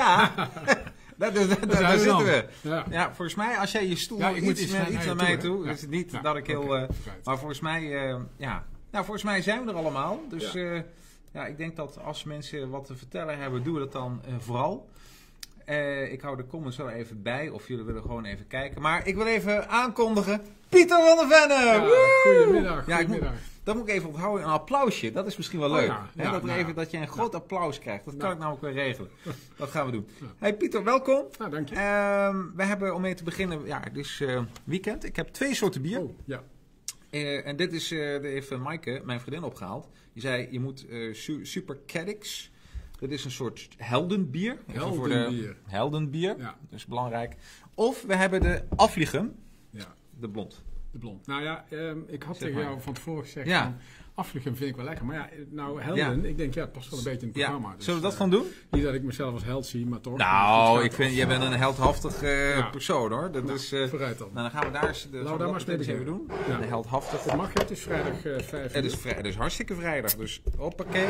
Ja, daar zitten we. Ja. Ja, volgens mij, als jij je stoel Ja, ik moet iets iets naar mij toe, hè? is het niet Ja. dat ik heel... Oké, maar volgens mij, nou, volgens mij zijn we er allemaal. Dus Ja. ik denk dat als mensen wat te vertellen hebben, doen we dat dan vooral. Ik hou de comments wel even bij, of jullie willen gewoon even kijken. Maar ik wil even aankondigen, Pieter van der Venne! Ja, Woe! goedemiddag. Ja, Goedemiddag. Dat moet ik even onthouden, een applausje. Dat is misschien wel Oh leuk. ja, Hè, ja, dat, nou ja. dat je een groot applaus krijgt. Dat kan Nou. ik namelijk weer regelen. Dat gaan we doen. Ja. Hey Pieter, welkom. Nou, dank je. We hebben om mee te beginnen, dus weekend. Ik heb 2 soorten bier. Oh, ja. En dit is, daar heeft Maaike, mijn vriendin, opgehaald. Die zei, je moet Super Caddix. Dat is een soort heldenbier. Even voor de Heldenbier. heldenbier. Ja. Dat is belangrijk. Of we hebben de Afliegem, Ja, de blond. de blond. Nou ja, ik had Zeg tegen maar. jou van tevoren gezegd, Ja. van, Afliegem vind ik wel lekker. Maar ja, nou helden, ik denk, ja, het past wel een beetje in het programma. Ja. Dus, Zullen we dat gaan doen? Niet dat ik mezelf als held zie, maar toch. Nou, Het ik vind, jij bent een heldhaftig persoon hoor. Dat is, vooruit dan. nou, dan gaan we daar eens Laten we daar maar eens mee even beginnen. doen. Ja. De heldhaftig. Het mag, het is vrijdag 5 uur. Het is hartstikke vrijdag, dus hoppakee.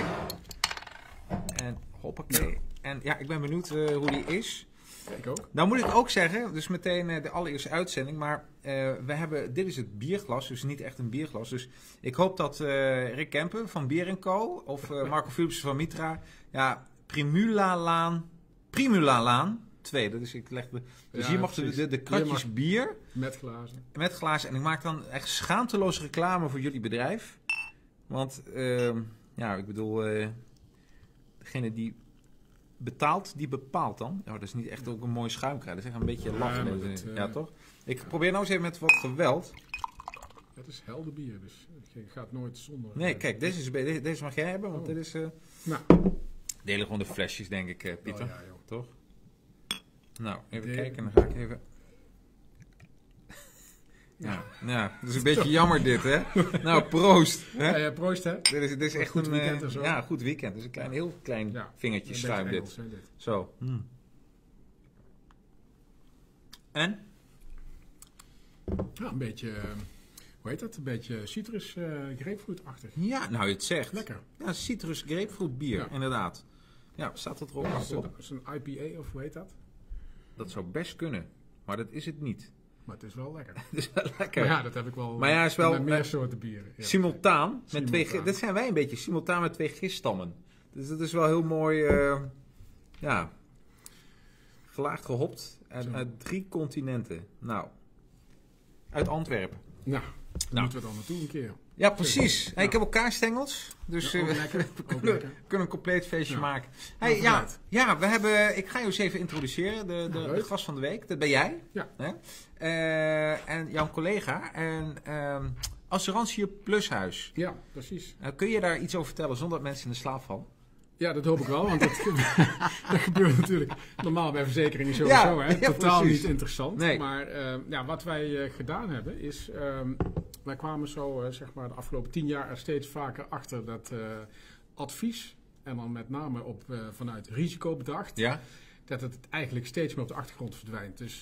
En hoppakee. En ja, ik ben benieuwd hoe die is. Ik ook. Nou moet ik ook zeggen, dus meteen de allereerste uitzending, maar dit is het bierglas, dus niet echt een bierglas. Dus ik hoop dat Rick Kempen van Bier & Co. of Marco Philipsen van Mitra, ja, Primula Laan 2, dat is, ik leg dus Ja, hier mag precies. de kratjes Hier bier Met glazen. met glazen. En ik maak dan echt schaamteloos reclame voor jullie bedrijf. Want, ik bedoel, degene die betaalt, die bepaalt dan. Oh, dat is niet echt ook een mooi schuimkraai. Dat is echt een beetje laf. Ja, maar Ja, toch? Ik probeer nou eens even met wat geweld. Het is helder bier, dus je gaat nooit zonder. Nee, kijk, deze mag jij hebben, want Oh. dit is... Nou. Delen gewoon de flesjes, denk ik, Pieter. Oh, ja, joh. Toch? Nou, even Delen. kijken. Dan ga ik even... Ja, dat is een beetje jammer dit, hè? Nou, proost. Hè? Ja, proost hè. Dit is echt goed een weekend en zo. ja, goed weekend. Het is een heel klein Ja, vingertje een schuim beetje dit. Engels, hè, dit. Zo. En? Ja, een beetje, hoe heet dat? Een beetje citrus, grapefruit-achtig. Ja, nou je het zegt. Lekker. Ja, citrus grapefruit bier, Ja. inderdaad. Ja, staat dat erop? Ja, Achterop? is een IPA of hoe heet dat? Dat zou best kunnen, maar dat is het niet. Maar het is wel lekker. Het is wel lekker. Maar ja, dat heb ik wel Maar ja, is wel, met meer soorten bieren. Ja. Simultaan, met twee, Simultaan. dat zijn wij een beetje, simultaan met 2 giststammen. Dus dat is wel heel mooi, gelaagd gehopt Zo. uit 3 continenten. Nou, uit Antwerpen. Nou, daar moeten we dan naartoe een keer. Ja, precies. Ja. Hey, ik heb ook kaarstengels, dus Ja, ook we lekker. Ook kunnen lekker. een compleet feestje Ja. maken. Nou, Hey, ja, vooruit. ik ga je eens even introduceren, de leuk. gast van de week. Dat ben jij. Ja. Hè? En jouw collega. En Assurantie Plushuis. Ja, precies. Kun je daar iets over vertellen zonder dat mensen in de slaap vallen? Ja, dat hoop ik wel, want dat gebeurt natuurlijk normaal bij verzekeringen sowieso. Ja, Hè? ja, Totaal precies. niet interessant. Nee. Maar wat wij gedaan hebben is, wij kwamen zo zeg maar de afgelopen 10 jaar er steeds vaker achter dat advies, en dan met name vanuit risico bedacht, Ja? dat het eigenlijk steeds meer op de achtergrond verdwijnt. Dus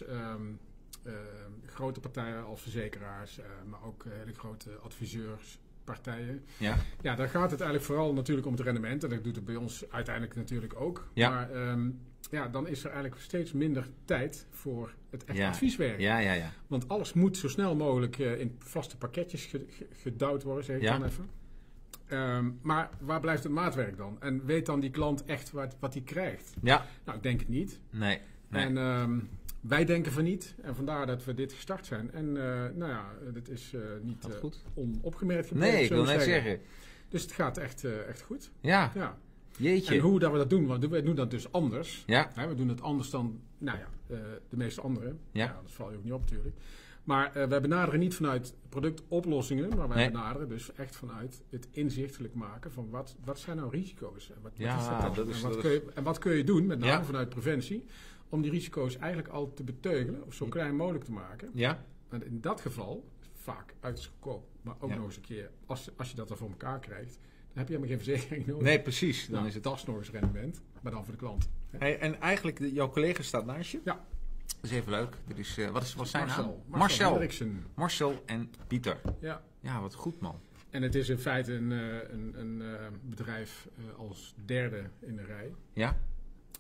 grote partijen als verzekeraars, maar ook hele grote adviseurspartijen. Ja? Ja, daar gaat het eigenlijk vooral natuurlijk om het rendement. En dat doet het bij ons uiteindelijk natuurlijk ook. Ja. Maar dan is er eigenlijk steeds minder tijd voor het echt Ja. advieswerk. Ja. Want alles moet zo snel mogelijk in vaste pakketjes gedouwd worden, zeg ik Ja. dan even. Maar waar blijft het maatwerk dan? En weet dan die klant echt wat hij krijgt? Ja? Nou, ik denk het niet. Nee. En wij denken van niet. En vandaar dat we dit gestart zijn. En dat is niet Gaat goed. onopgemerkt gebleven. Nee, ik zo wil te net zeggen. Dus het gaat echt goed. Ja, Ja. jeetje. En hoe dat we dat doen, want we doen dat dus anders. Ja? Hè, we doen het anders dan de meeste anderen. Ja. Dat val je ook niet op natuurlijk. Maar wij benaderen niet vanuit productoplossingen, maar wij Nee. benaderen dus echt vanuit het inzichtelijk maken van wat zijn nou risico's? En wat Ja, is dat dan? dat is- En wat kun je doen, met name Ja. vanuit preventie, om die risico's eigenlijk al te beteugelen of zo klein mogelijk te maken. Ja? En in dat geval, vaak uiterst goedkoop, maar ook Ja. nog eens een keer, als je dat dan voor elkaar krijgt, dan heb je helemaal geen verzekering nodig. Nee, precies. Dan Nou, is het... dat is nog eens rendement, maar dan voor de klant. Hey, en eigenlijk, jouw collega staat naast je. Ja. Dat is even leuk. Dit is, wat zijn naam? Marcel Hendriksen. Marcel en Pieter. Ja. Ja, wat goed man. En het is in feite een bedrijf als derde in de rij. Ja?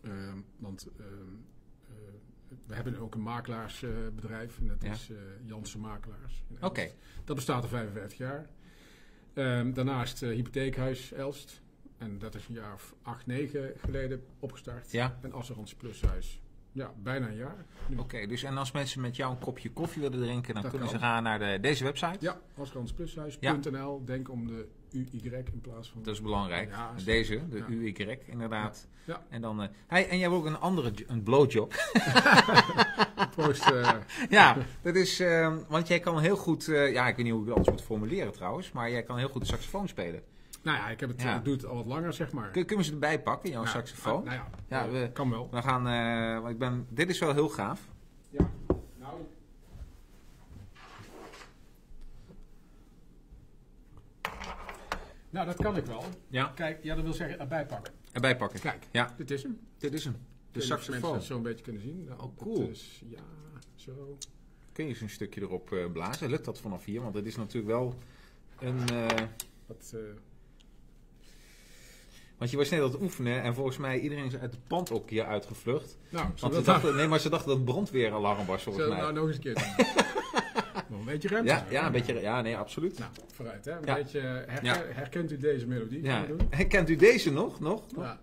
Want we hebben ook een makelaarsbedrijf. En dat is Jansen Makelaars. Oké. Dat bestaat al 55 jaar. Daarnaast Hypotheekhuis Elst. En dat is een jaar of 8, 9 geleden opgestart. Ja. En Asserans Plushuis. Ja, bijna een jaar. Oké, dus en als mensen met jou een kopje koffie willen drinken, dan Dat kunnen kan. ze gaan naar deze website. Ja, asseransplushuis.nl. Denk om de UY in plaats van... Dat is belangrijk. Ja, Deze, de ja. UY, inderdaad. Ja. En dan, en jij hebt ook een blowjob. Proost. Ja, dat is, want jij kan heel goed, ja, ik weet niet hoe ik het anders moet formuleren trouwens, maar jij kan heel goed de saxofoon spelen. Nou ja, ik doe het al wat langer, zeg maar. Kunnen we ze erbij pakken, jouw Ja, saxofoon? Nou ja, Ja, we kan wel. We gaan, want dit is wel heel gaaf. Ja, nou... Nou, dat kan ik wel. Ja. Kijk, ja, dat wil zeggen erbij pakken. Erbij pakken. Kijk, Ja, dit is hem. dit is hem. De Mensen saxofoon. dat zo een beetje kunnen zien. Nou, Oh, cool. dat is, ja, zo. Kun je eens een stukje erop blazen? Lukt dat vanaf hier? Want het is natuurlijk wel een... Wat, want je was net aan het oefenen en volgens mij iedereen is uit het pand ook hier uitgevlucht. nou, Want zullen ze we dat dachten, nee, maar ze dachten dat het brandweeralarm was volgens zullen we mij. nou nog eens een keer doen? Nog een beetje ruimte. Ja, ja, een beetje, ja, nee, absoluut. Nou, vooruit, hè. Een Ja. beetje, Ja. herkent u deze melodie? Ja. Gaan we doen? Kent u deze nog? Ja.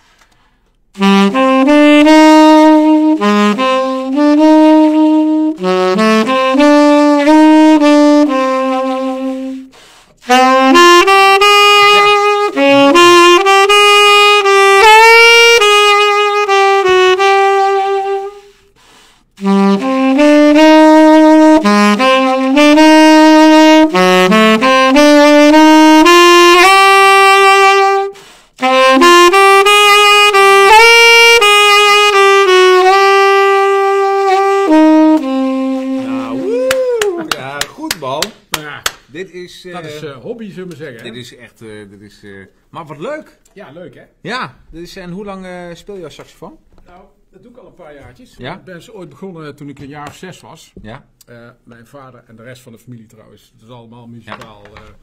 Nou, woe! Ja, goed man. Nou ja, Dit is... dat is hobby, zullen we zeggen. Hè? dit is echt... dit is, maar wat leuk. Ja, leuk hè? Ja, dus, en hoe lang speel je als saxofoon? Nou, dat doe ik al een paar jaartjes. Ja? Ik ben ooit begonnen toen ik een jaar of 6 was. Ja? Mijn vader en de rest van de familie trouwens. Het is allemaal muzikaal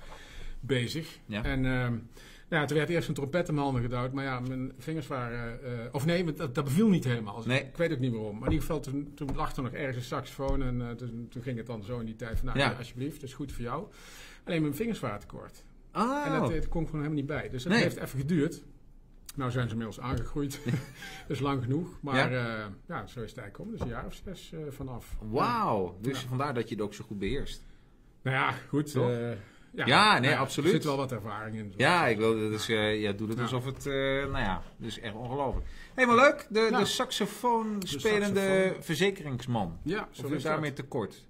bezig. Ja. En ja, toen werd eerst een trompet in mijn handen gedouwd. Maar ja, mijn vingers waren... of nee, dat beviel niet helemaal. Dus Nee. Ik weet ook niet waarom. Maar in ieder geval, toen lag er nog ergens een saxofoon. En toen ging het dan zo in die tijd van... Nou, Ja. ja, alsjeblieft, dat is goed voor jou. Alleen mijn vingers waren te kort. Ah, En dat kon ik gewoon helemaal niet bij. Dus dat Nee. heeft even geduurd. Nou zijn ze inmiddels aangegroeid. Dat is lang genoeg. Maar ja, zo is het eigenlijk gekomen. Dus een jaar of 6 vanaf. wauw. Dus Ja. vandaar dat je het ook zo goed beheerst. Nou ja, goed. Toch? Ja, nee, nou absoluut. Er zit wel wat ervaring in. Ja, ik wil, dat is, doe het Ja. alsof het, nou ja, dat is echt ongelooflijk. Helemaal leuk, de Nou, saxofoon spelende saxofoon. verzekeringsman. Ja, Of zo is is daarmee dat. tekort?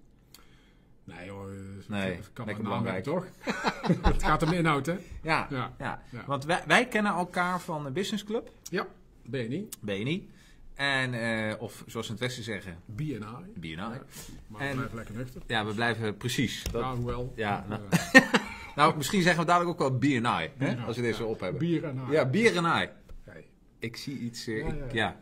Nee hoor, Nee, dat kan lekker maar belangrijk. toch? Het gaat om de inhoud, hè? Ja, Ja. ja. Ja. Want wij kennen elkaar van de Business Club, Ja, BNI, BNI. En, of zoals ze in het Westen zeggen, BNI. BNI. Ja, maar En- we blijven lekker nuchter. Ja, we blijven precies. Dat, Ja, hoewel. Ja, nou. eh, nou, misschien zeggen we dadelijk ook wel BNI, hè, BNI, als we deze ja. op hebben. Bier en haai. Ja, bier en ei. Hey. Ik zie iets, Ja.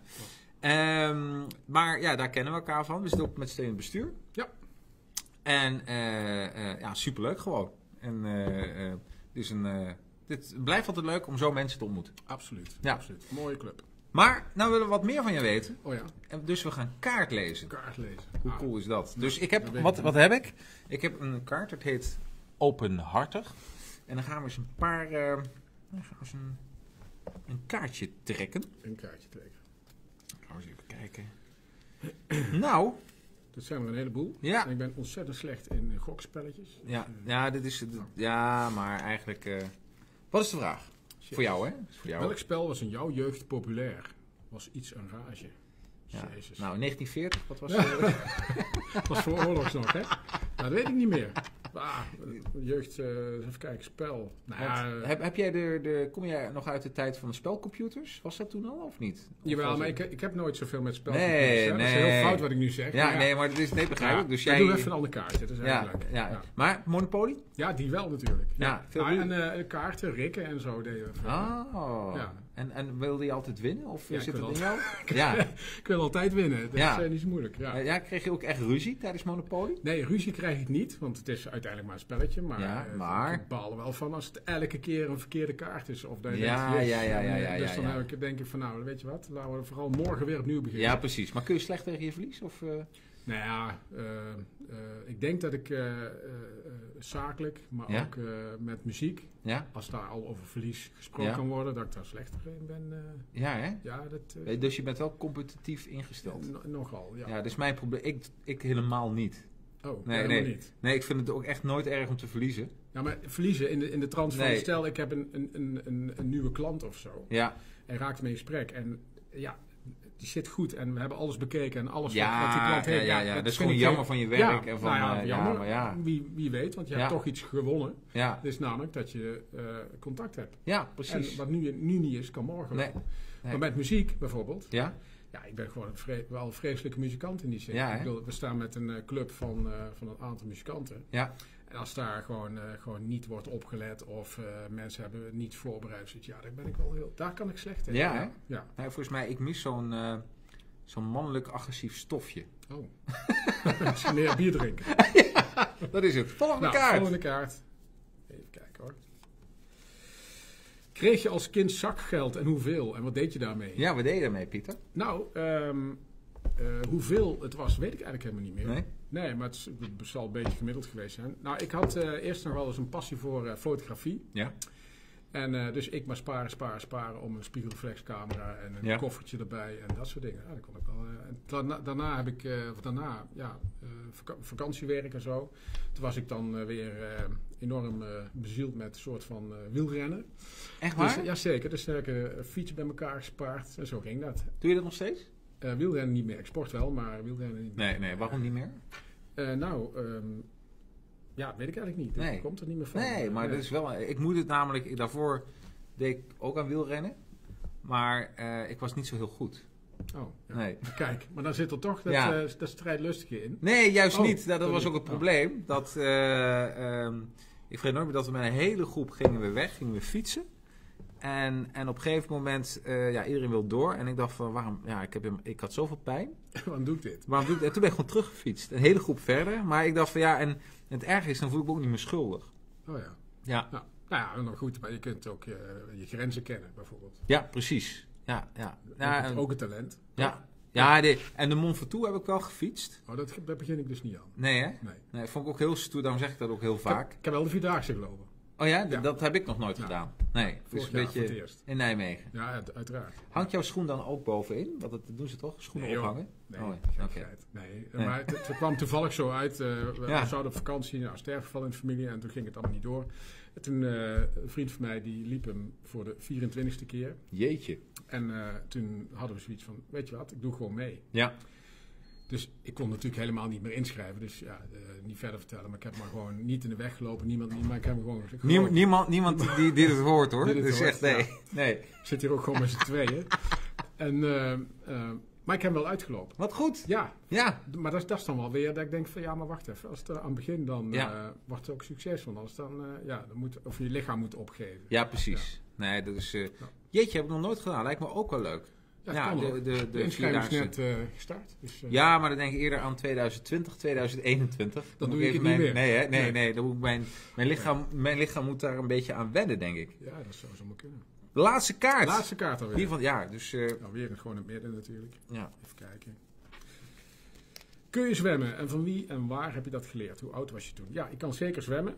maar ja, daar kennen we elkaar van. We zitten ook met z'n tweeën in het bestuur. Ja. En ja, superleuk gewoon. En dus dit blijft altijd leuk om zo mensen te ontmoeten. Absoluut. Ja. Absoluut. Mooie club. Maar nou willen we wat meer van je weten. Oh ja, En dus we gaan kaart lezen. kaart lezen. Hoe Ah, cool is dat? Ja, Dus ik heb, dat weet wat, ik wat heb ik? Ik heb een kaart, het heet Openhartig. En dan gaan we eens een paar, dan gaan we eens een kaartje trekken. Een kaartje trekken. Gaan we eens even kijken. Nou, Dat zijn er een heleboel. ja. En ik ben ontzettend slecht in gokspelletjes. Ja, ja, dit is, ja, maar eigenlijk, wat is de vraag? Shit. Voor jou, hè? Dat is voor jou. Welk spel was in jouw jeugd populair? Was iets een rage. Ja. Jezus. Nou, 1940, wat was Dat was voor oorlogs nog, hè? Nou, dat weet ik niet meer. Jeugd, even kijken, spel. Nou, ja, heb jij kom jij nog uit de tijd van de spelcomputers? Was dat toen al of niet? Of jawel, was maar het- ik heb nooit zoveel met spel. Nee, Dat is nee. heel fout wat ik nu zeg. Ja, maar nee, maar dat is nee, begrijp ik. Dus dan jij... doen we even een ander kaartje. Dat is ja, eigenlijk leuk. ja. Ja. Maar Monopoly? Ja, die wel natuurlijk. Ja, veel Nou, doen. en kaarten, rikken en zo deden we. Oh. Ja. En wilde je altijd winnen? Of Ja, zit ik het wil in jou? Ja. Ik wil altijd winnen. Dat Ja. is niet zo moeilijk. Ja. Ja, kreeg je ook echt ruzie tijdens Monopoly? Nee, ruzie krijg ik niet, want het is uiteindelijk maar een spelletje. Maar, Ja, maar- ik baal er wel van als het elke keer een verkeerde kaart is. Of dat je Ja, denkt, yes. ja, Dus dan ja. denk ik van, nou, weet je wat, laten we vooral morgen weer opnieuw beginnen. Ja, precies. Maar kun je slecht tegen je verlies? Of, Nou ja, ik denk dat ik zakelijk, maar Ja? ook met muziek, ja? als daar al over verlies gesproken Ja. kan worden, dat ik daar slechter in ben. Ja, hè? Ja, dat Dus je bent wel competitief ingesteld. nogal, ja. Ja, dat is mijn probleem. Ik helemaal niet. Oh, Nee, helemaal nee. niet. Nee, ik vind het ook echt nooit erg om te verliezen. Ja, maar verliezen in de trant van, Nee. stel ik heb een nieuwe klant of zo. Ja, En raakt mee in gesprek. En ja, die zit goed. En we hebben alles bekeken en alles ja, wat die klant heeft. ja. Dat is vind gewoon ik jammer van je werk. Ja, En van, nou ja, jammer. maar ja. Wie weet, want je Ja. hebt toch iets gewonnen. Ja, Dat is namelijk dat je contact hebt. ja, precies. En wat nu niet is, kan morgen Nee. wel. Nee. Maar met muziek bijvoorbeeld. Ja? Ja, ik ben gewoon wel een vreselijke muzikant in die zin. Ja, hè? Ik bedoel, we staan met een club van een aantal muzikanten. Ja. En als daar gewoon niet wordt opgelet of mensen hebben niet voorbereid, zoiets, ja, daar kan ik slecht tegen. Ja, hè? Ja. Nou, volgens mij, ik mis zo'n mannelijk agressief stofje. Oh. Misschien meer bier drinken. Dat is het. Volgende Nou, kaart. volgende kaart. Even kijken hoor. Kreeg je als kind zakgeld en hoeveel? En wat deed je daarmee? Ja, wat deed je daarmee, Pieter? Nou, hoeveel het was, weet ik eigenlijk helemaal niet meer. Nee? Nee, maar het zal een beetje gemiddeld geweest zijn. Nou, ik had eerst nog wel eens een passie voor fotografie. Ja. En dus ik maar sparen om een spiegelreflexcamera en een Ja. koffertje erbij en dat soort dingen. Ja, dat kon ik wel. En daarna heb ik vakantiewerk en zo. Toen was ik dan weer enorm bezield met een soort van wielrennen. Echt Dus, waar? jazeker, dus heb ik een fiets bij elkaar gespaard en zo ging dat. Doe je dat nog steeds? Wielrennen niet meer. Ik sport wel, maar wielrennen niet meer. Nee, waarom niet meer? Ja, weet ik eigenlijk niet. Nee. Dat komt er niet meer van. Nee, maar dat is wel... Ik moet het namelijk... Daarvoor deed ik ook aan wielrennen. Maar ik was niet zo heel goed. Oh, ja. Nee. Kijk, maar dan zit er toch dat, Ja. dat strijdlustige in. Nee, juist Oh, niet. Dat was sorry. ook het Oh. probleem. Dat, ik vergeet nooit meer dat we met een hele groep gingen we fietsen. En op een gegeven moment, iedereen wil door. En ik dacht van, waarom? Ja, ik had zoveel pijn. Waarom doe ik dit? Waarom doe ik dat? En toen ben ik gewoon teruggefietst. Een hele groep verder. Maar ik dacht van, ja, en het erg is, dan voel ik me ook niet meer schuldig. Oh ja. Ja, Nou ja, nog goed, maar je kunt ook je grenzen kennen, bijvoorbeeld. ja, precies. Ja. Ook een talent. Ja. En de Mont Ventoux heb ik wel gefietst. Oh, daar begin ik dus niet aan. Nee, hè? Nee. Nee, vond ik ook heel stoer. Daarom zeg ik dat ook heel vaak. Ik heb wel de Vierdaagse gelopen. Oh ja? Ja. Dat heb ik nog nooit Ja. gedaan. Nee, dus Vorig een jaar voor het beetje eerst. in Nijmegen. Ja, uiteraard. Hangt jouw schoen dan ook bovenin? Want dat doen ze toch? Schoenen Nee, joh. ophangen? Nee, Oh, geen oké. feit. Nee. Nee. Maar het kwam toevallig zo uit. We Ja. zouden op vakantie, sterfgeval in de familie. En toen ging het allemaal niet door. En toen, een vriend van mij, die liep hem voor de 24e keer. Jeetje. En toen hadden we zoiets van, weet je wat, ik doe gewoon mee. Ja. Dus ik kon natuurlijk helemaal niet meer inschrijven. Dus ja, niet verder vertellen. Maar ik heb maar gewoon niet in de weg gelopen. Niemand, maar ik heb hem gewoon... Niemand die dit hoort hoor. Die dit Dus hoort, echt nee. ja. Nee. Ik zit hier ook gewoon met z'n tweeën. En, maar ik heb hem wel uitgelopen. Wat goed. Ja, Ja. maar dat is dan wel weer dat ik denk van ja, maar wacht even. Als het aan het begin dan Ja. wordt het ook succes. Want anders dan, of je lichaam moet opgeven. Ja, precies. Nee, dat is... Jeetje, heb ik nog nooit gedaan. Lijkt me ook wel leuk. Ja, kan ook. de De inschrijving is vierdaagse. net gestart. Dus, Ja, maar dan denk ik eerder aan 2020, 2021. Dan moet doe ik even het niet meer. Nee. Dan moet mijn lichaam moet daar een beetje aan wennen, denk ik. ja, dat zou zo maar kunnen. De laatste kaart. Laatste kaart alweer. Die van, ja, dus... Nou, weer gewoon in het midden natuurlijk. ja. Even kijken. Kun je zwemmen? En van wie en waar heb je dat geleerd? Hoe oud was je toen? Ja, ik kan zeker zwemmen.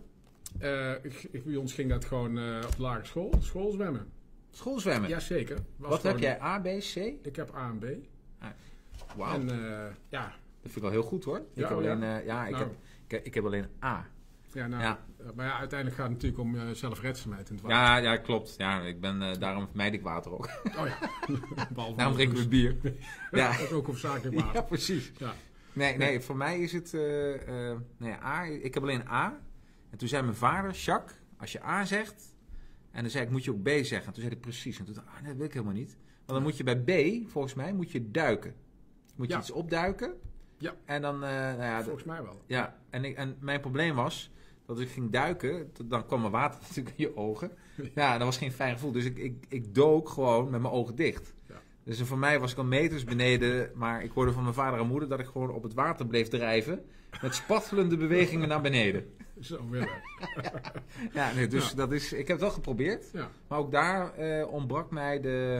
Bij ons ging dat gewoon op de lagere school. Schoolzwemmen. Schoolzwemmen. Jazeker. Wat heb jij? A, B, C? Ik heb A en B. Wauw. En ja, Dat vind ik wel heel goed hoor. Ik Ja, heb alleen, ja. Nou. ik heb alleen A. ja, nou, Ja. maar ja, uiteindelijk gaat het natuurlijk om zelfredzaamheid in het water. Ja, klopt. Ja, ik ben, daarom vermijd ik water ook. Oh ja. Behalve Daarom drinken we bier. Ja. Dat is ook hoofdzakelijk water. Ja, precies. Ja. Nee, voor mij is het A. Ik heb alleen A. En toen zei mijn vader, Jacques, als je A zegt... En dan zei ik, moet je ook B zeggen? En toen zei hij precies. En toen dacht ik, nee, dat wil ik helemaal niet. Want dan moet je bij B, volgens mij, moet je duiken. Moet je Ja. iets opduiken. Ja. En dan, Volgens mij wel. ja. En mijn probleem was dat ik ging duiken, dan kwam er water natuurlijk in je ogen. Ja, dat was geen fijn gevoel. Dus ik dook gewoon met mijn ogen dicht. Ja. Dus voor mij was ik al meters beneden, maar ik hoorde van mijn vader en moeder dat ik gewoon op het water bleef drijven. Met spattelende bewegingen naar beneden. Zo willen. Ja, nee, dus dat is, ik heb het wel geprobeerd. Ja. Maar ook daar ontbrak mij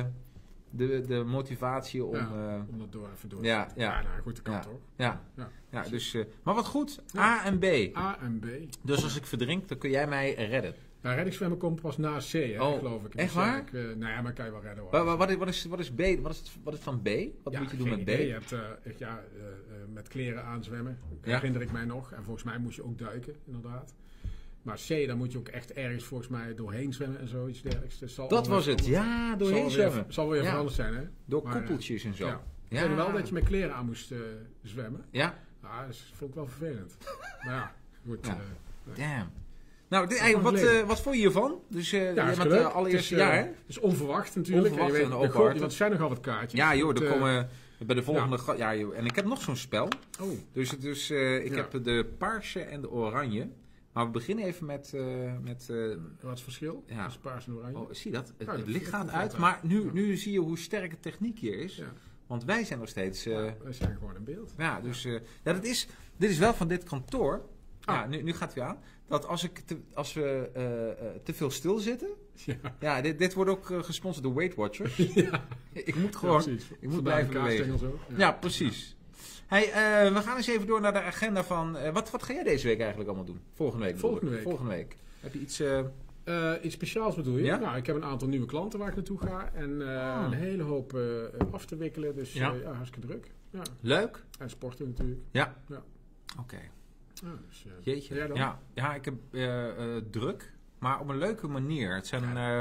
de motivatie om... Om dat even door ja, te zetten. ja. Nou goed, dat kan Ja. toch? Ja, dus, maar wat goed, Ja. A en B. A en B. Dus als ik verdrink, dan kun jij mij redden. Nou, reddingszwemmen komt pas na C, hè, Oh, geloof ik. echt Dus waar? nou ja, maar kan je wel redden hoor. Wat is B? Wat is van B? Wat Ja, moet je doen geen met idee. B? Je hebt met kleren aanzwemmen, Ja. herinner ik mij nog. En volgens mij moest je ook duiken, inderdaad. Maar C, dan moet je ook echt ergens volgens mij doorheen zwemmen en zoiets dergelijks. Dus Dat was het, ja, doorheen zwemmen. Zal weer Ja. veranderd zijn, hè? Door Maar, koepeltjes en zo. Ja. Ja. Ik weet wel dat je met kleren aan moest zwemmen. Ja, Nou, dat vond ik wel vervelend. Maar ja, goed. Ja. Nee. damn. Nou, Dat kan het leven. wat vond je hiervan? Dus je Ja, bent hartstikke leuk. allereerste Het is, jaar, hè? Het is onverwacht natuurlijk. Onverwacht en de openhartig. want er zijn nogal wat kaartjes. Ja, joh, Het, er komen bij de volgende... Ja, joh. En ik heb nog zo'n spel. Oh, Dus ik heb de paarse en de oranje. Maar we beginnen even met wat is het verschil? Ja. Tussen paars en oranje. oh, zie je dat? Het, Ja, het dat licht gaat komt uit. uit. Maar Ja. nu zie je hoe sterk de techniek hier is. Ja. Want wij zijn nog steeds... We zijn gewoon in beeld. Ja, dus dit is wel van dit kantoor. Ah. Ja, nu gaat het weer aan. Dat als we te veel stilzitten... Ja. Ja, dit wordt ook gesponsord door Weight Watchers. Ja. Ik moet gewoon... precies. ik moet Vandaar blijven de bewegen. kaasstengel zo. Ja, precies. Hey, we gaan eens even door naar de agenda van... wat ga jij deze week eigenlijk allemaal doen? Volgende week. Volgende bedoel ik. week. Volgende week. Heb je iets... Iets speciaals bedoel je? Ja? Nou, ik heb een aantal nieuwe klanten waar ik naartoe ga. En een hele hoop af te wikkelen. Dus Ja. hartstikke druk. Ja. Leuk? En sporten natuurlijk. Ja. Ja. Oké. Ja, dus, Jeetje. jij dan? Ja, ik heb druk, maar op een leuke manier. Het zijn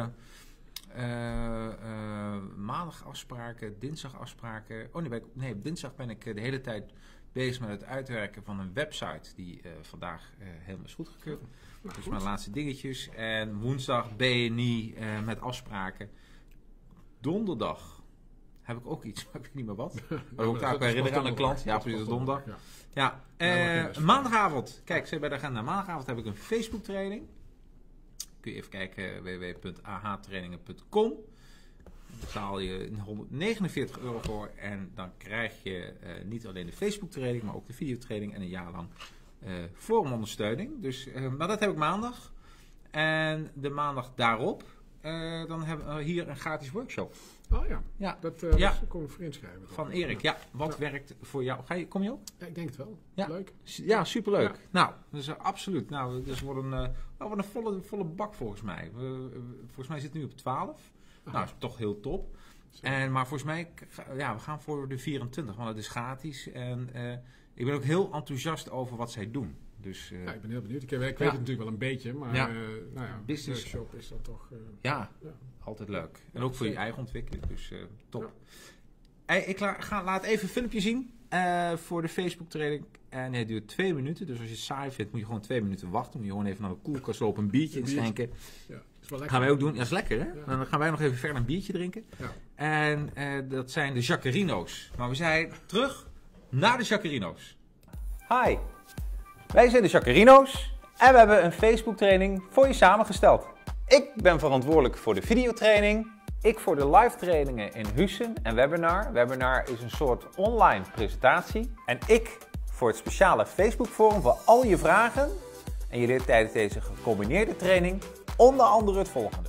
maandag afspraken, dinsdag afspraken. Oh nee, dinsdag ben ik de hele tijd bezig met het uitwerken van een website die vandaag helemaal is goedgekeurd. Nou, Dus goed. mijn laatste dingetjes. En woensdag BNI met afspraken. Donderdag heb ik ook iets, maar ik weet niet meer wat. Maar dat moet ik ook herinneren aan een klant. Ja, precies, dat is donderdag. Ja. Ja, Ja, wat maandagavond. Kijk, ze bij de agenda. Maandagavond heb ik een Facebook training. Kun je even kijken, www.ahtrainingen.com. Daar betaal je €149 voor. En dan krijg je niet alleen de Facebook training, maar ook de videotraining en een jaar lang forumondersteuning. Dus, maar dat heb ik maandag. En de maandag daarop, dan hebben we hier een gratis workshop. Oh ja, Ja, dat kon ik voor inschrijven. van Erik. Ja, wat werkt voor jou? Kom je ook? Ja, ik denk het wel. Ja. Leuk. Ja, superleuk. Ja. Nou, dus absoluut. Nou, dus wordt een volle bak volgens mij. Volgens mij zit het nu op 12. Aha. Nou, is toch heel top. Zo. Maar volgens mij, we gaan voor de 24, want het is gratis. En ik ben ook heel enthousiast over wat zij doen. Dus Ja, ik ben heel benieuwd. Ik weet het Ja. natuurlijk wel een beetje, maar Ja. nou ja, Business. workshop is dat toch... ja, ja. altijd leuk. En Ja, ook voor je zeker. eigen ontwikkeling. Dus top. Ja. Hey, laat even een filmpje zien voor de Facebook training. En het duurt 2 minuten. Dus als je het saai vindt, moet je gewoon 2 minuten wachten. Moet je gewoon even naar de koelkast lopen, een biertje Een biertje. inschenken. Ja, is wel lekker. Gaan wij ook doen. Ja, is lekker hè? Ja. Dan gaan wij nog even verder een biertje drinken. Ja. En dat zijn de Jacquerino's. Maar we zijn terug naar de Jacquerino's. Hi, wij zijn de Jacquerino's en we hebben een Facebook training voor je samengesteld. Ik ben verantwoordelijk voor de videotraining, ik voor de live trainingen in Hussen en Webinar. Webinar is een soort online presentatie. En ik voor het speciale Facebook forum voor al je vragen. En je leert tijdens deze gecombineerde training onder andere het volgende.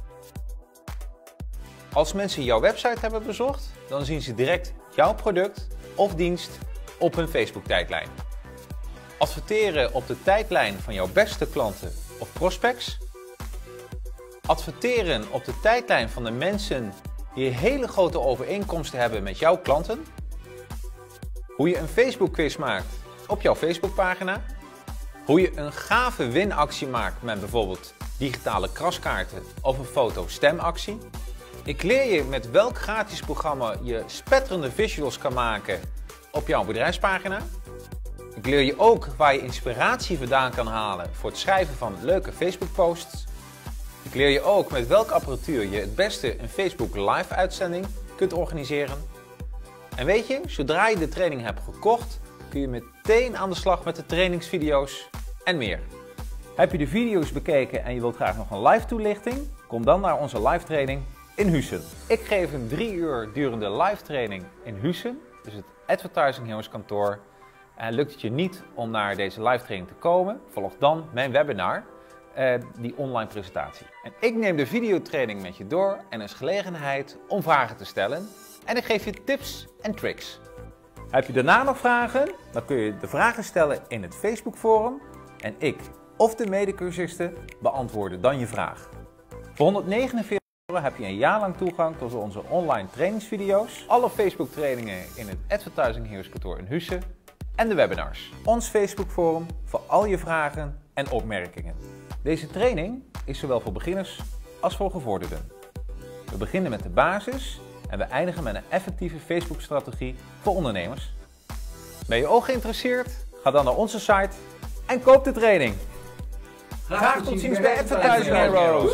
Als mensen jouw website hebben bezocht, dan zien ze direct jouw product of dienst op hun Facebook tijdlijn. Adverteren op de tijdlijn van jouw beste klanten of prospects. Adverteren op de tijdlijn van de mensen die hele grote overeenkomsten hebben met jouw klanten. Hoe je een Facebook quiz maakt op jouw Facebookpagina. Hoe je een gave winactie maakt met bijvoorbeeld digitale kraskaarten of een foto-stemactie. Ik leer je met welk gratis programma je spetterende visuals kan maken op jouw bedrijfspagina. Ik leer je ook waar je inspiratie vandaan kan halen voor het schrijven van leuke Facebook-posts. Ik leer je ook met welke apparatuur je het beste een Facebook live-uitzending kunt organiseren. En weet je, zodra je de training hebt gekocht, kun je meteen aan de slag met de trainingsvideo's en meer. Heb je de video's bekeken en je wilt graag nog een live toelichting? Kom dan naar onze live training in Huissen. Ik geef een 3 uur durende live training in Huissen, dus het Advertising Heroes kantoor. En lukt het je niet om naar deze live training te komen, volg dan mijn webinar, die online presentatie. En ik neem de videotraining met je door en er is gelegenheid om vragen te stellen. En ik geef je tips en tricks. Heb je daarna nog vragen? Dan kun je de vragen stellen in het Facebook forum en ik of de medecursisten beantwoorden dan je vraag. Voor 149 € heb je een jaar lang toegang tot onze online trainingsvideo's, alle Facebook trainingen in het Advertising Heroes kantoor in Huissen en de webinars. Ons Facebook forum voor al je vragen en opmerkingen. Deze training is zowel voor beginners als voor gevorderden. We beginnen met de basis en we eindigen met een effectieve Facebook strategie voor ondernemers. Ben je ook geïnteresseerd? Ga dan naar onze site en koop de training. Graag tot ziens bij Advertising Heroes.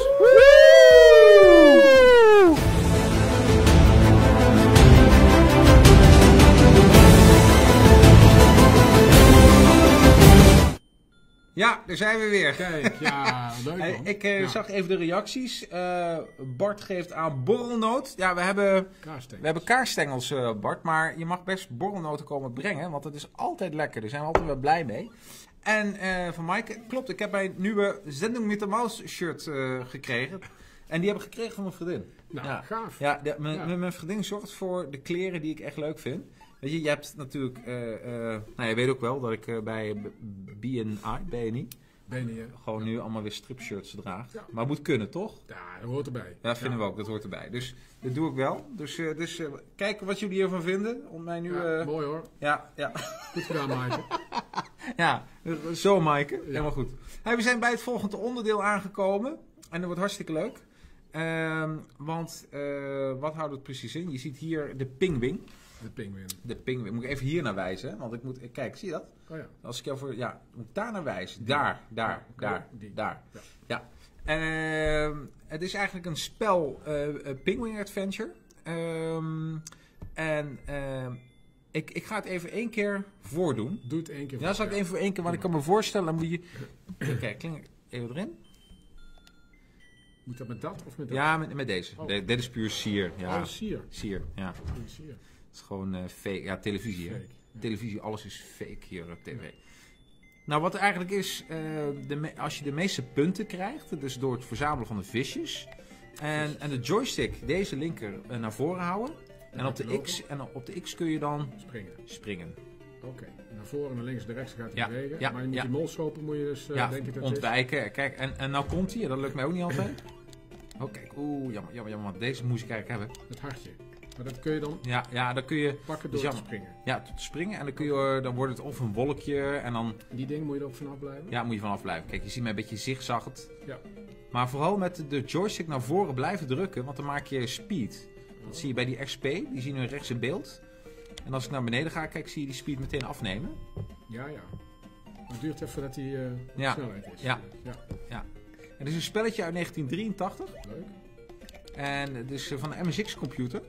Ja, daar zijn we weer. Kijk, ja, leuk man. Ik zag even de reacties. Bart geeft aan borrelnoot. Ja, we hebben kaarstengels, Bart. Maar je mag best borrelnoten komen brengen. Want dat is altijd lekker. Daar zijn we altijd wel blij mee. En van Maaike, klopt. Ik heb mijn nieuwe Zendung mit der Maus shirt gekregen. En die heb ik gekregen van mijn vriendin. Nou, ja. gaaf. Ja, mijn vriendin zorgt voor de kleren die ik echt leuk vind. Weet je hebt natuurlijk... nou, je weet ook wel dat ik bij BNI gewoon nu allemaal weer stripshirts draag. Ja. Maar moet kunnen, toch? Ja, dat hoort erbij. Ja, vinden we ook. Dat hoort erbij. Dus dat doe ik wel. Dus kijken wat jullie hiervan vinden. Om mij nu, mooi hoor. Ja. Goed gedaan, Maaike. Ja, zo Maaike. Ja. Helemaal goed. Hey, we zijn bij het volgende onderdeel aangekomen. En dat wordt hartstikke leuk. Want wat houdt het precies in? Je ziet hier de pingwing. De pinguïn. Moet ik even hier naar wijzen? Hè? Want kijk, zie je dat? Oh ja. Als ik jou voor... Ja, moet ik daar naar wijzen? Daar. Ja. Het is eigenlijk een spel, Penguin Adventure. Ik ga het even 1 keer voordoen. Doe het 1 keer. Ja, zal ik het even 1 keer, want ik kan me voorstellen, dan moet je... Kijk, klink even erin. Moet dat met dat of met dat? Ja, met deze. Oh. Dit is puur sier. Ja. Sier. Sier, ja. Sier. Het is gewoon fake. Ja, televisie. Fake, ja. Televisie, alles is fake hier op tv. Ja. Nou, wat er eigenlijk is, als je de meeste punten krijgt, dus door het verzamelen van de visjes, en de joystick, deze linker naar voren houden, en op de X kun je dan springen. Oké, naar voren en naar links en naar rechts gaat hij bewegen. Ja, maar met die molschopen moet je dus denk ik dat ontwijken. Is. Kijk, en nou komt hij, dat lukt mij ook niet altijd. Oh, kijk, jammer, want deze moest ik eigenlijk hebben. Het hartje. Maar dat kun je dan dan kun je pakken door te springen. Ja, te springen. En dan wordt het of een wolkje en dan... Die dingen moet je er ook vanaf blijven? Ja, moet je vanaf blijven. Kijk, je ziet mij een beetje zigzaggend. Ja. Maar vooral met de joystick naar voren blijven drukken, want dan maak je speed. Dat zie je bij die XP, die zie je nu rechts in beeld. En als ik naar beneden ga, kijk, zie je die speed meteen afnemen. Ja. Het duurt even dat die snelheid is. Ja. Het is een spelletje uit 1983. Leuk. En het is van de MSX-computer.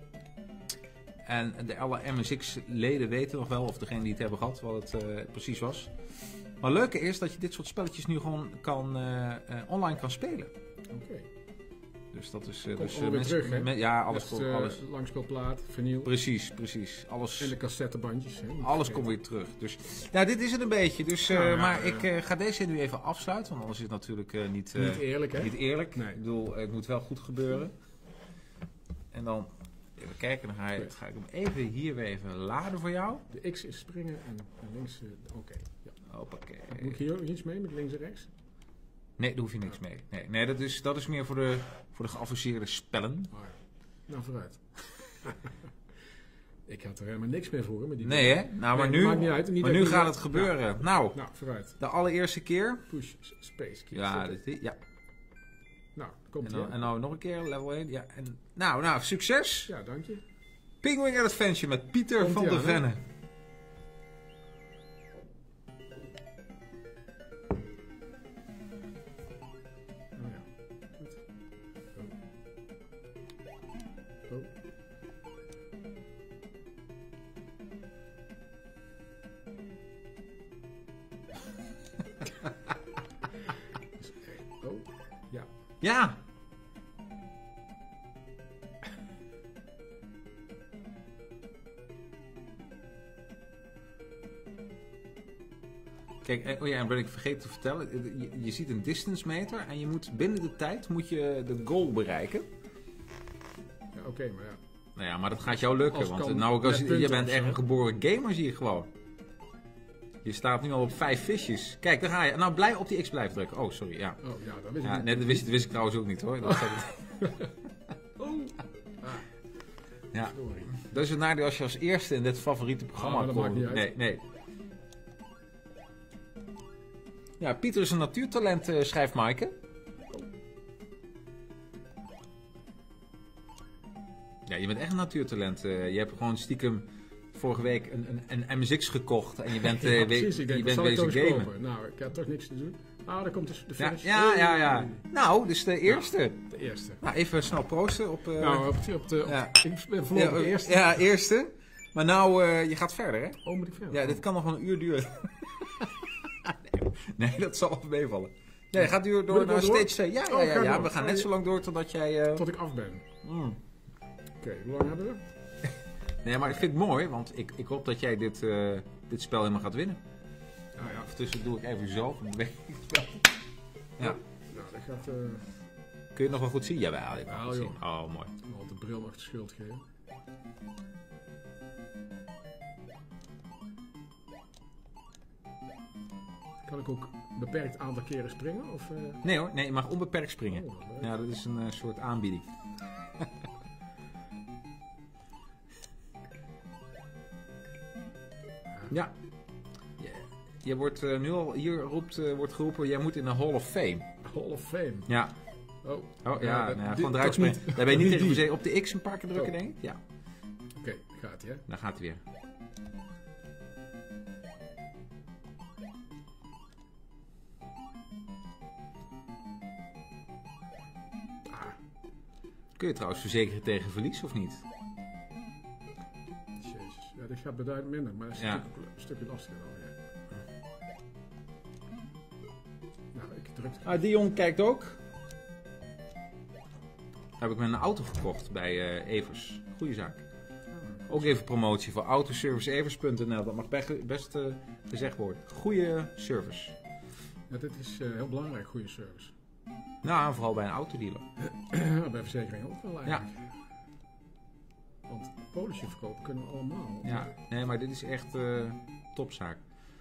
En alle MSX-leden weten nog wel, of degene die het hebben gehad, wat het precies was. Maar het leuke is dat je dit soort spelletjes nu gewoon online kan spelen. Oké. Dus dat is... weer terug, hè? Alles. Langspeelplaat, vinyl. Precies. Alles, en de cassettebandjes. Hè? Alles komt weer terug. Dus, dit is het een beetje. Dus, ik ga deze nu even afsluiten, want anders is het natuurlijk niet eerlijk, hè? Niet eerlijk. Nee. Ik bedoel, het moet wel goed gebeuren. En dan... Even kijken, dan ga ik hem even hier weer even laden voor jou. De X is springen en links... Oké. Ja. Hoppakee. Moet ik hier ook iets mee met links en rechts? Nee, daar hoef je niks mee. Nee, dat is meer voor de geavanceerde spellen. Oh, ja. Nou, vooruit. Ik had er helemaal niks mee vroeger. Met die nee, hè? Nou, maar nu, niet uit. maar nu gaat het gebeuren. Ja. Nou, vooruit. De allereerste keer. Push space. Ja. Nou, komt en nou nog een keer, level 1. Ja, en nou, succes. Ja, dank je. Penguin Adventure met Pieter van der Venne. Oh ja, goed. Oh. Ja. Kijk, oh ja, en wat ik vergeten te vertellen. Je ziet een distance meter en je moet binnen de tijd de goal bereiken. Ja, oké, maar ja. Nou ja, maar dat gaat jou lukken. Als Want kan nou, met je punten bent of echt zo. een geboren gamer, zie je gewoon. Je staat nu al op 5 visjes. Kijk, daar ga je. Nou, blij op die X blijven drukken. Oh, sorry, ja. Oh, ja, dat weet ik Ja, niet. nee, dat wist ik trouwens ook niet hoor. Dat staat- Oh. Ah, ja. sorry. Dat is het nadeel als je als eerste in dit favoriete programma Ah, dat maakt niet Nee, uit. nee. Ja, Pieter is een natuurtalent, schrijft Maaike. Ja, je bent echt een natuurtalent. Je hebt gewoon stiekem vorige week een MSX gekocht en je bent, Ja, precies. Ik denk, je wat bent zal ik bezig toch eens gamen. kopen? Nou, ik heb toch niks te doen. Ah, daar komt dus de Ja, finish. ja. Nou, dus de eerste. De eerste. Nou, even snel proosten op... Nou, ja. ik ben voorlopig de eerste. Ja, eerste. Maar nou, je gaat verder, hè? Oh, moet ik verder? Ja, dit kan nog wel een uur duren. nee, dat zal wel meevallen. Nee, je gaat door Moet ik naar wel door? stage 2. Ja, Oh, ga ja. door. We gaan Oh, net ja. zo lang door totdat jij... Tot ik af ben. mm. Oké, hoe lang hebben we? Nee, maar ik vind het mooi, want ik hoop dat jij dit spel helemaal gaat winnen. Nou ja, Ondertussen doe ik even zo. Dan beweeg ik het spel. Ja. nou, dat gaat Kun je het nog wel goed zien? Jawel, ik kan Jawel, het zien. joh. Oh, mooi. al de bril nog de schuld geven. Kan ik ook een beperkt aantal keren springen? Of, Nee hoor, nee, je mag onbeperkt springen. Oh, leuk. Ja, dat is een soort aanbieding. Ja. Je wordt nu al, hier wordt geroepen, jij moet in de Hall of Fame. Hall of Fame. Ja. Oh, Oh ja, dat- nou ja, dit- gewoon eruit toch niet- springen. Daar ben je niet niet tegen die. verzekerd. Op de X een paar keer drukken, Oh. denk ik. Ja, Oké, gaat hij, hè? dan gaat hij weer. Ah, Kun je trouwens verzekeren tegen verlies of niet? jezus. Ja, dit gaat beduidend minder, maar het is Ja. een stukje lastiger dan weer. Nou, ik druk. Ah, Dion kijkt ook. Heb ik me een auto gekocht bij Evers. Goeie zaak. Ook even promotie voor autoserviceevers.nl. Dat mag best gezegd worden. Goeie service. Ja, dit is heel belangrijk, goede service. Nou, vooral bij een autodealer. Bij verzekeringen ook wel eigenlijk. Want polisje verkopen kunnen we allemaal. Ja, nee, maar dit is echt topzaak.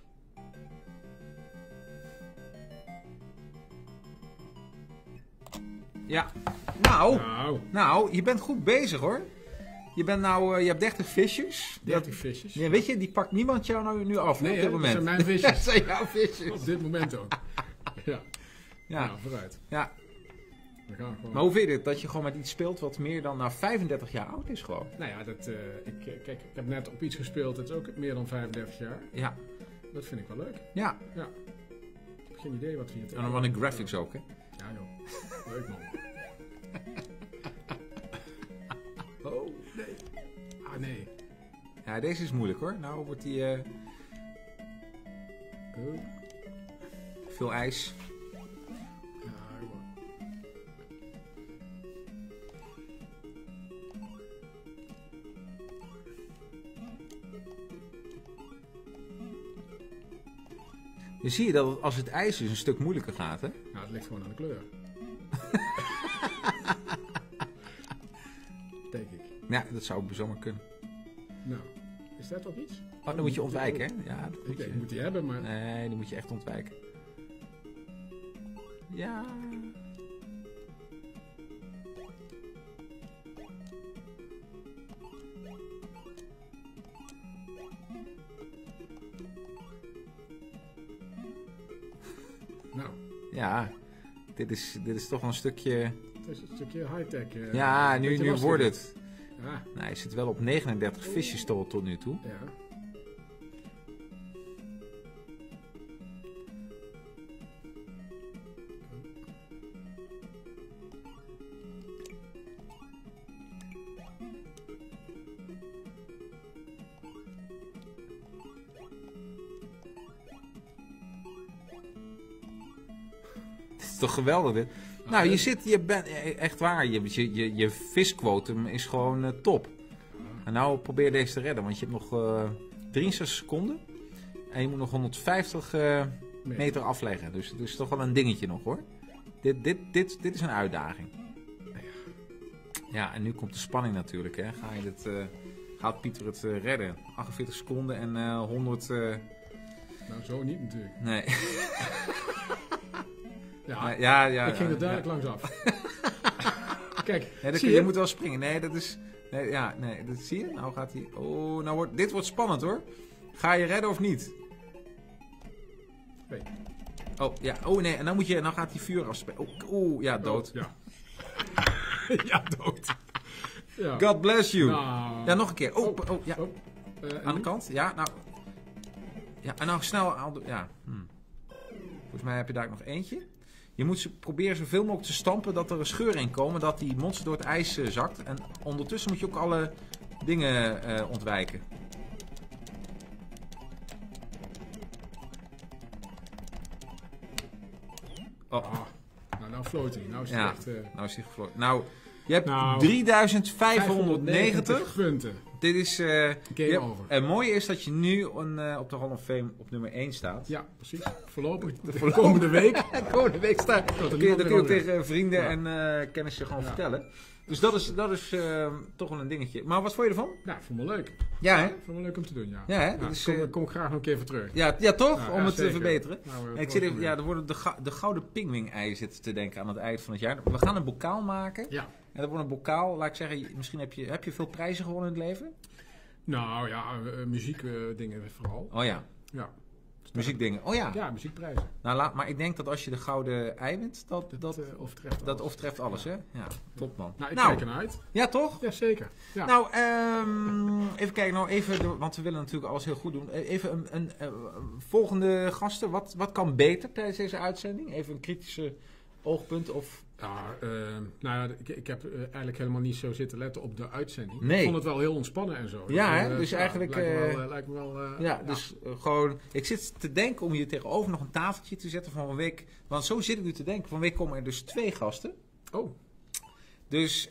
Ja, nou, je bent goed bezig hoor. Je bent nou, je hebt 30 visjes. 30 visjes. Ja, weet je, die pakt niemand jou nou nu af Nee, op hè, dit dat moment. zijn mijn visjes. Dat zijn jouw visjes. Op dit moment ook. Ja, Ja, nou, vooruit. ja. We gaan gewoon. Maar hoe vind je het dat je gewoon met iets speelt wat meer dan 35 jaar oud is gewoon? Nou ja, kijk, ik heb net op iets gespeeld, dat is ook meer dan 35 jaar. Ja, Dat vind ik wel leuk. ja. Ja. Ik heb geen idee wat we hier En dan van de graphics ook, hè? Ja joh, leuk man. Oh, nee. Ah, nee. Ja, deze is moeilijk hoor. Nou wordt die Oh. veel ijs. Ja, joh. Dan zie je dat het, als het ijs is een stuk moeilijker gaat, hè? Nou, het ligt gewoon aan de kleur. Denk ik. Ja, dat zou zomaar kunnen. Nou, is dat ook iets? Oh, dan moet je ontwijken, hè? Ja, dat Ik moet denk, je. ik moet die hebben, maar... Nee, die moet je echt ontwijken. Ja. Nou, Ja, dit is toch wel een stukje... het is een stukje high-tech. Ja, een nu beetje lastig. wordt het. Ja, Nou, hij zit wel op 39 visjes tot nu toe. ja. Het is toch geweldig, dit? Nou, je bent echt waar. Je visquotum is gewoon top. En nou probeer deze te redden, want je hebt nog 63 seconden. En je moet nog 150 meter afleggen. Dus het is toch wel een dingetje nog hoor. Dit is een uitdaging. Ja, en nu komt de spanning natuurlijk. Hè. Gaat Pieter het redden? 48 seconden en 100... Nou, zo niet natuurlijk. Nee. Ja, ik ging er duidelijk langs af. Kijk, je moet wel springen. Nee, dat is... Nee, dat zie je. Nou gaat hij... Oh, dit wordt spannend hoor. Ga je redden of niet? Nee. Oh, ja. Oh, nee. En dan gaat hij vuur afspelen. Ja, dood. Ja. Ja, dood. Ja. God bless you. Nou. Ja, nog een keer. Ja. Aan de nu? kant. Ja, nou... Ja, en dan snel... Ja. Volgens mij heb je daar nog eentje. Je moet proberen zoveel mogelijk te stampen dat er een scheur in komen. Dat die monster door het ijs zakt. En ondertussen moet je ook alle dingen ontwijken. Nou floot hij. Nou is hij echt... Nou is hij gefloten. Nou, je hebt 3590 punten. Dit is... Game over. Het mooie is dat je nu op de Hall of Fame op nummer 1 staat. Ja, precies. Voorlopig. De komende week. Komende week staat. Dat kun je tegen vrienden en kennissen gewoon vertellen. Dus dat is toch wel een dingetje. Maar wat vond je ervan? Nou, vond me leuk. Ja, hè? Vond me leuk om te doen, ja. Ja, hè? Kom ik graag nog een keer voor terug. Ja, toch? Om het te verbeteren. Nou, ik zit even, er worden de gouden pingwing-ei zitten te denken aan het eind van het jaar. We gaan een bokaal maken. Ja. En dat wordt een bokaal, laat ik zeggen, misschien heb je veel prijzen gewonnen in het leven? Nou ja, muziekdingen vooral. Oh ja. Ja. Muziekdingen. Oh ja. Ja, muziekprijzen. Nou, maar ik denk dat als je de gouden ei wint, dat overtreft alles, hè? Ja, top man. Nou, ik kijk ernaar uit. Ja, toch? Ja, zeker. Ja. Nou, even kijken. Want we willen natuurlijk alles heel goed doen. Even een volgende gasten. Wat kan beter tijdens deze uitzending? Even een kritische oogpunt of... Ik heb eigenlijk helemaal niet zo zitten letten op de uitzending. Nee. Ik vond het wel heel ontspannen en zo. Ja, hè? Dus eigenlijk... Lijkt me wel... Dus gewoon... Ik zit te denken om hier tegenover nog een tafeltje te zetten van een week. Want zo zit ik nu te denken. Van een week komen er dus 2 gasten. Oh. Dus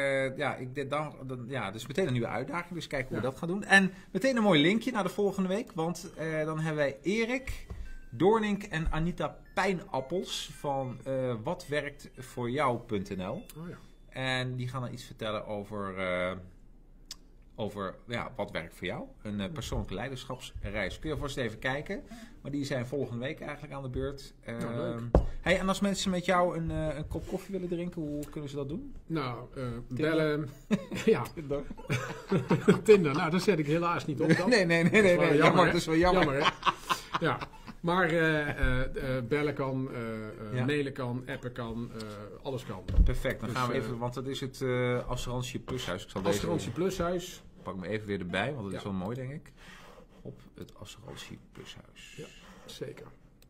dus meteen een nieuwe uitdaging. Dus kijken hoe we dat gaan doen. En meteen een mooi linkje naar de volgende week. Want dan hebben wij Erik Doornink en Anita Pijnappels van watwerktvoorjou.nl. Oh ja. En die gaan dan iets vertellen over wat werkt voor jou. Een persoonlijke leiderschapsreis. Kun je vast even kijken. Maar die zijn volgende week eigenlijk aan de beurt. Leuk. Hey, en als mensen met jou een kop koffie willen drinken, hoe kunnen ze dat doen? Nou, bellen. Ja. Tinder. Nou, dat zet ik helaas niet op dan. Nee. Jammer, dat is wel jammer. Hè? Ja. Maar bellen kan, mailen kan, appen kan, alles kan. Perfect, dan gaan we even, want dat is het Assurantie Plushuis. Ik zal Assurantie Plushuis. Pak me even weer erbij, want dat is wel mooi denk ik. Op het Assurantie Plushuis. Ja, zeker.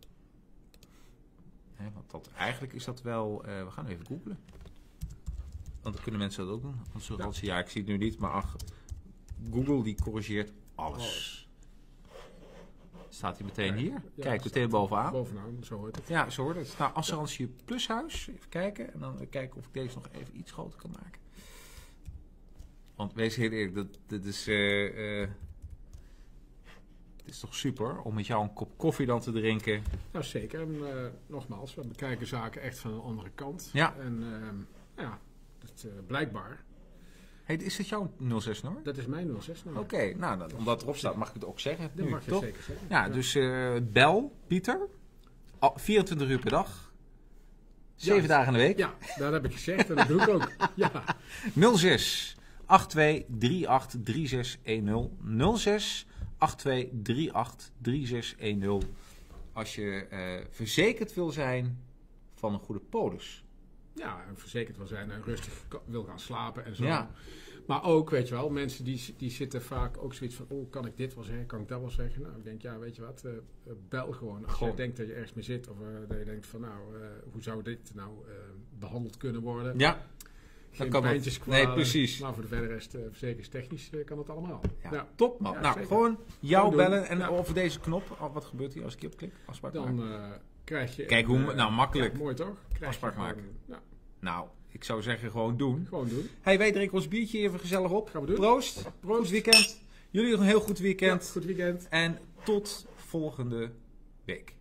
Want eigenlijk is dat wel, we gaan even googlen. Want dan kunnen mensen dat ook doen. Assurantie, ja ik zie het nu niet, maar Google die corrigeert alles. Staat hij meteen hier? Ja, kijk, meteen bovenaan. Bovenaan, zo hoort het. Ja, zo hoort het. Nou, Assurantie Plushuis. Even kijken. En dan kijken of ik deze nog even iets groter kan maken. Want wees heel eerlijk, dit is toch super om met jou een kop koffie dan te drinken. Nou, zeker. En, nogmaals, we bekijken zaken echt van een andere kant. Ja. En blijkbaar... Hey, is dat jouw 06 nummer? Dat is mijn 06 nummer. Oké, nou, omdat erop staat mag ik het ook zeggen. Dat nu, mag je toch? zeker zeggen. Ja, dus bel Pieter. 24 uur per dag. 7 dagen in de week. Ja, dat heb ik gezegd en dat doe ik ook. Ja. 06 8238 3610. 06 8238 3610. Als je verzekerd wil zijn van een goede polis. Ja, en verzekerd wil zijn en rustig wil gaan slapen en zo. Ja. Maar ook, weet je wel, mensen die zitten vaak ook zoiets van... Oh, kan ik dit wel zeggen? Kan ik dat wel zeggen? Nou, ik denk, ja, weet je wat? Bel gewoon. Als je denkt dat je ergens mee zit of dat je denkt van... Nou, hoe zou dit nou behandeld kunnen worden? Ja. Geen pijntjes kwalen. Nee, precies. Maar voor de verder rest, verzekeringstechnisch kan het allemaal. Ja, top man. Ja, nou, zeker. gewoon jou Gewoon bellen en over deze knop. Wat gebeurt hier als ik hierop klik? Afspraak dan krijg je... Kijk, makkelijk. Ja, mooi toch? Krijg Afspraak je gewoon, maken. Ja, Nou, ik zou zeggen gewoon doen. gewoon doen. Hey, wij drinken ons biertje even gezellig op. Gaan we doen. Proost. Goed weekend. Jullie nog een heel goed weekend. Ja, goed weekend. En tot volgende week.